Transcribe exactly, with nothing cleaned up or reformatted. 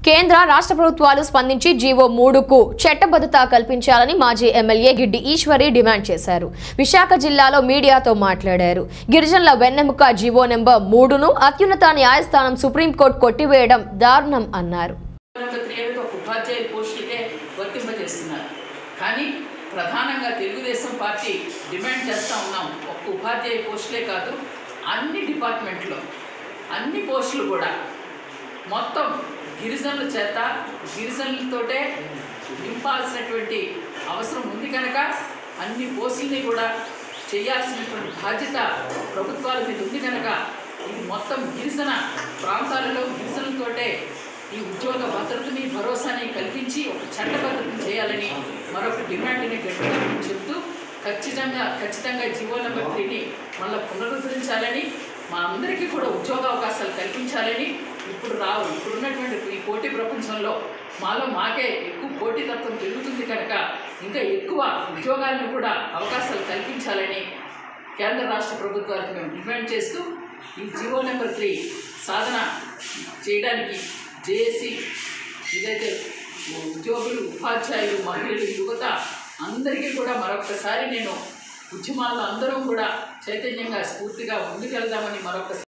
కేంద్ర రాష్ట్ర ప్రభుత్వాలు స్పందించి జీవో మూడుకు చట్టబద్ధత కల్పించాలని మాజీ ఎమ్మెల్యే గిడ్డి ఈశ్వరి డిమాండ్ చేశారు. విశాఖ జిల్లాలో మీడియాతో మాట్లాడారు. గిరిజనుల వెన్నెముక జీవో నెంబర్ మూడును అత్యున్నత న్యాయస్థానం సుప్రీంకోర్టు కొట్టివేయడం దారుణం అన్నారు. ప్రధానంగా తెలుగుదేశం పార్టీ డిమాండ్ చేస్తూ ఉన్నాం. ఒక్క ఉపాధ్యాయ పోస్టులే కాదు, అన్ని డిపార్ట్మెంట్లో అన్ని పోస్టులు కూడా మొత్తం గిరిజనుల చేత గిరిజనులతోటే నింపాల్సినటువంటి అవసరం ఉంది కనుక అన్ని పోస్టుల్ని కూడా చేయాల్సినటువంటి బాధ్యత ప్రభుత్వాల మీద ఉంది కనుక ఇది మొత్తం గిరిజన ప్రాంతాలలో గిరిజనులతోటే ఈ ఉద్యోగ భద్రతని భరోసాని కల్పించి ఒక చట్టబద్ధతను చేయాలని మరొక డిమాండ్ని గట్టిగా చెప్తూ ఖచ్చితంగా ఖచ్చితంగా జీవో నెంబర్ త్రీని మళ్ళీ పునరుద్ధరించాలని, మా అందరికీ కూడా ఉద్యోగ అవకాశాలు కల్పించాలని, ఇప్పుడు రావు ఇప్పుడున్నటువంటి ఈ పోటీ ప్రపంచంలో మాలో మాకే ఎక్కువ పోటీతత్వం పెరుగుతుంది కనుక ఇంకా ఎక్కువ ఉద్యోగాలను కూడా అవకాశాలు కల్పించాలని కేంద్ర రాష్ట్ర ప్రభుత్వాలకు మేము డిమాండ్ చేస్తూ ఈ జీవో నెంబర్ త్రీ సాధన చేయడానికి జేఏసీ ఇదైతే ఉద్యోగులు, ఉపాధ్యాయులు, మహిళలు, యువత అందరికీ కూడా మరొకసారి నేను ఉద్యమాల్లో అందరం కూడా చైతన్యంగా స్ఫూర్తిగా ముందుకెళ్దామని మరొక